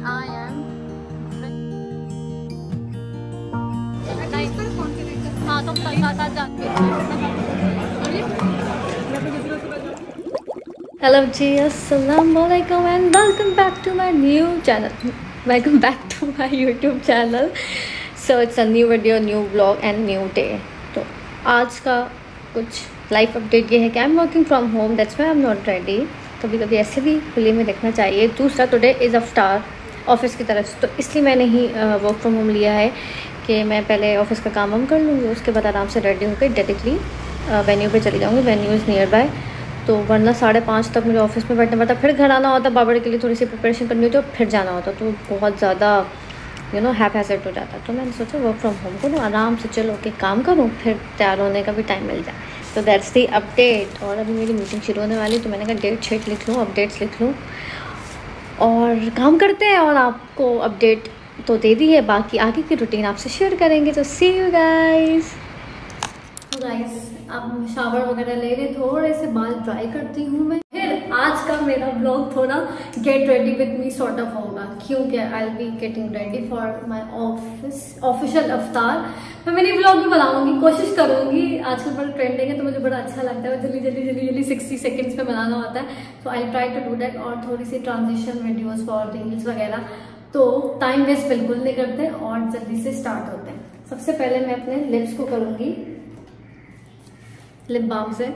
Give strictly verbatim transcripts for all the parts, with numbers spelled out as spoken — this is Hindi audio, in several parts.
I am हाँ तो साथ साथ जाते हेलो जी, अस्सलाम वालेकुम and welcome back to my new channel welcome back to my YouTube channel. So it's a new video, new vlog and new day. तो आज का कुछ लाइफ अपडेट ये है कि I am working from home, that's why I am not ready. कभी कभी ऐसे भी खुले में देखना चाहिए। दूसरा, टुडे इज़ अफ्तार ऑफिस की तरफ से, तो इसलिए मैंने ही वर्क फ्रॉम होम लिया है कि मैं पहले ऑफिस का काम वाम कर लूँगी, उसके बाद आराम से रेडी होकर डायरेक्टली वेन्यू पे चली जाऊँगी। वेन्यू इज़ नियर बाय, तो वरना साढ़े पाँच तक मुझे ऑफिस में बैठना पड़ता, फिर घर आना होता, बाबड़ के लिए थोड़ी सी प्रिपरेशन करनी होती और फिर जाना होता, तो बहुत ज़्यादा यू नो हैप हैसेट हो जाता। तो मैंने सोचा वर्क फ्रॉम होम करूँ, आराम से चलो के काम करूँ, फिर तैयार होने का भी टाइम मिल जाए। तो दैट्स दी अपडेट। और अभी मेरी मीटिंग शुरू होने वाली, तो मैंने कहा डेट शीट लिख लूँ, अपडेट्स लिख लूँ और काम करते हैं। और आपको अपडेट तो दे दी है, बाकी आगे की रूटीन आपसे शेयर करेंगे। तो सी यू गाइस। तो गाइस अब शावर वगैरह ले रहे, थोड़े से बाल ड्राई करती हूँ मैं, फिर आज का मेरा ब्लॉग थोड़ा get ready with me sort of होगा, क्योंकि I will be getting ready for my office official अफ्तार। मैं मिनी ब्लॉग भी बनाऊंगी, कोशिश करूंगी। आजकल बड़ा ट्रेंडिंग है तो मुझे बड़ा अच्छा लगता है, जल्दी जल्दी जल्दी जल्दी सिक्सटी सेकेंड्स में बनाना होता है, तो I try to do that. और थोड़ी सी ट्रांजिशन वीडियोज़ फॉर रील्स वगैरह, तो टाइम वेस्ट बिल्कुल नहीं करते और जल्दी से स्टार्ट होते हैं। सबसे पहले मैं अपने लिप्स को करूंगी लिप बाम से।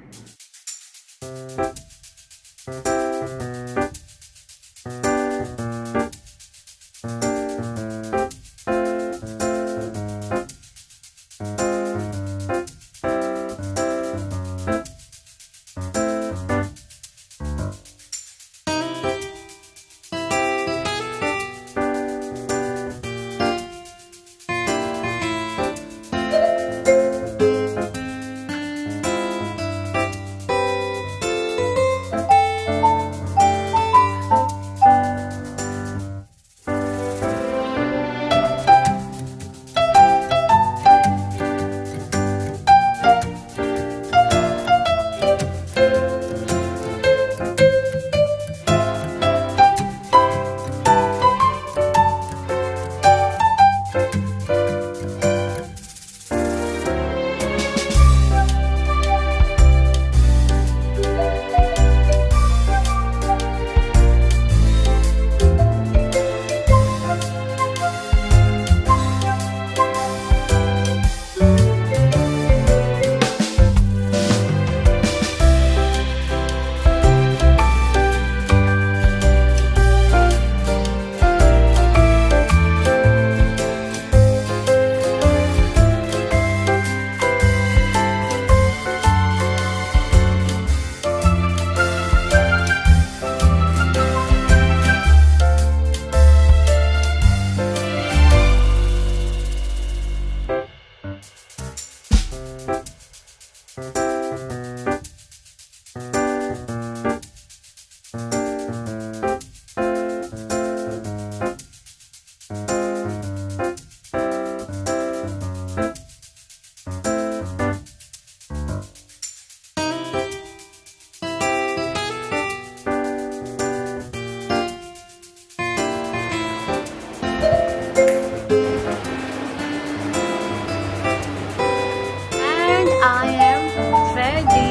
I am ready.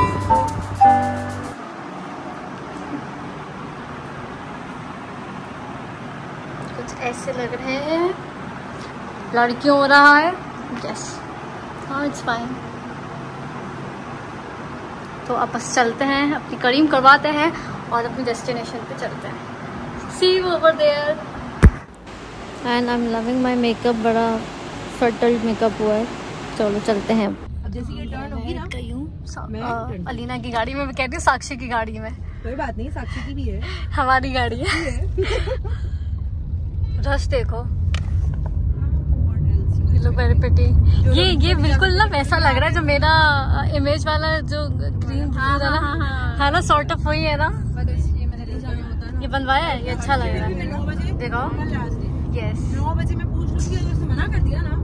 कुछ ऐसे लग रहे हैं, लड़कियों हो रहा है। यस, हाँ इट्स फाइन। तो अब बस चलते हैं, अपनी करीम करवाते हैं और अपनी डेस्टिनेशन पे चलते हैं। See you over there. And I am loving my makeup, बड़ा फर्टल मेकअप हुआ है। चलो चलते हैं। जैसे ये टर्न होगी ना, मैं अलीना की गाड़ी में, मैं कहती हूँ साक्षी की गाड़ी में। कोई बात नहीं, साक्षी की भी है, हमारी गाड़ी है। रश देखो, लोग वेरी प्रिटी। ये ये बिल्कुल ना वैसा लग रहा है जो मेरा इमेज वाला जो क्रीम है ना, है ना, सॉर्ट ऑफ वही है ना। ये बनवाया है, ये अच्छा लग रहा है। देखो यस, नौ बजे मैं पूछ रही थी, उसने मना कर दिया ना।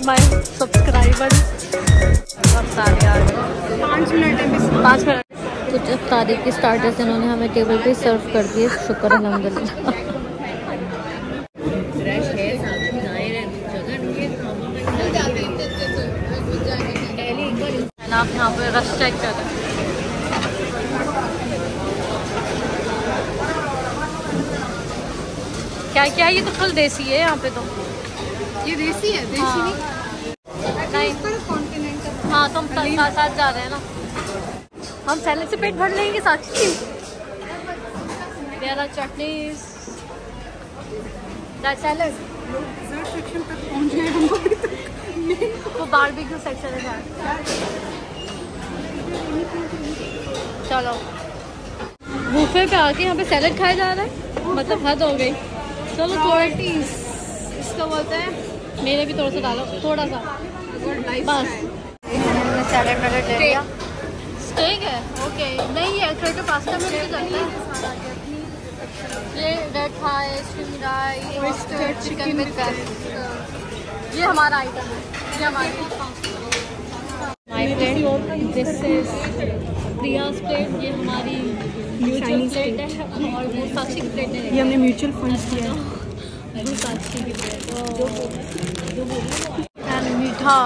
My subscriber. अफ्तारी आ गई, पाँच मिनट है, पाँच मिनट। कुछ अफ्तारी की स्टार्टर्स इन्होंने हमें टेबल पे सर्व कर दिए, शुक्र अल्हम्दुलिल्लाह। आप यहाँ पे रश चेक कर रहे हैं। क्या क्या ये तो फुल देसी है यहाँ पे तो। ये देसी है, देसी हाँ। नहीं नहीं कॉन्टिनेंटल। हाँ तो हम साथ साथ जा रहे हैं ना। हम सैलेड से पेट भर लेंगे Sakshi. There are chutneys, that salad. Dessert section तक पहुंच गए हम लोग। वो बारबेक्यू सेक्शन है। चलो बुफे पे आके यहाँ पे सैलेड खाया जा रहा है, मतलब हद हो गई। चलो थोड़ा इसको बोलते हैं, मेरे भी थोड़ा सा डालो, थोड़ा सा बस। सैलेड वैलेड ले लिया। स्टेक है, ओके। नहीं ये अल्फ्रेडो पास्ता में मुझे लगता है। ये red Thai, string rice, chicken with veg. ये हमारा आइटम है, ये हमारी my plate. This is Priya's plate. ये हमारी म्यूचुअल प्लेट है और वो साक्षी की प्लेट है। ये हमने म्यूचुअल फंड्स किया है। वो साक्षी की प्लेट एंड मीठा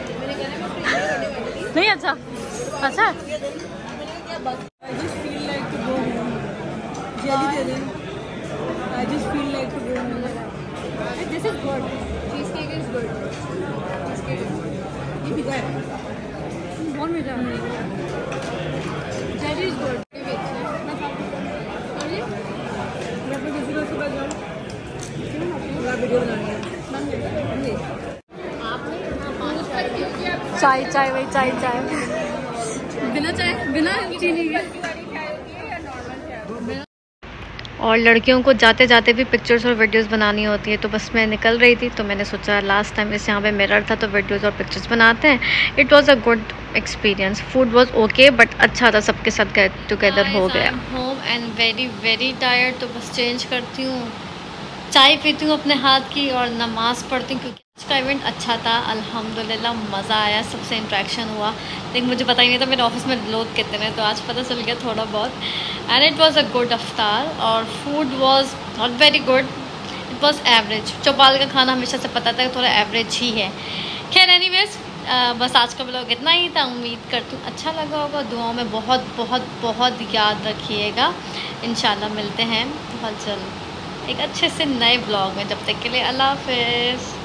नहीं। अच्छा अच्छा I just feel like to go home. Jelly दे दें। I just feel like to go home. This is good. Cheesecake is good. Cheesecake is good. ये भी है। बहुत मीठा है। Jelly is good. ये भी अच्छा है। मैं खाऊँ। Sorry? मैं अपने किसी दोस्त के पास जाऊँ। मैं वीडियो बनानी है। चाय चाय वही चाय चाय बिना चाय बिना चीनी के। और लड़कियों को जाते जाते भी पिक्चर्स और वीडियोस बनानी होती है, तो बस मैं निकल रही थी तो मैंने सोचा लास्ट टाइम इस यहाँ पे मिरर था तो वीडियोस और पिक्चर्स बनाते हैं। It was a good experience. Food was okay but अच्छा था, सबके साथ गेट टुगेदर हो गया। Home and very very tired, तो बस चेंज करती हूँ, चाय पीती हूँ अपने हाथ की और नमाज़ पढ़ती हूँ, क्योंकि आज का इवेंट अच्छा था अल्हम्दुलिल्लाह। मज़ा आया, सबसे इंट्रैक्शन हुआ। लेकिन मुझे पता ही नहीं था मेरे ऑफिस में लोग कितने हैं, तो आज पता चल गया थोड़ा बहुत। And it was a good अफ्तार और food was not very good, it was average. Chaupal का खाना हमेशा से पता था कि थोड़ा एवरेज ही है। खैर एनीवेज, बस आज का ब्लॉग इतना ही था। उम्मीद करती हूँ अच्छा लगा होगा। दुआओं में बहुत बहुत बहुत याद रखिएगा। इंशाल्लाह मिलते हैं बहुत जल्द एक अच्छे से नए ब्लॉग में। जब तक के लिए अल्लाह हाफ़िज़।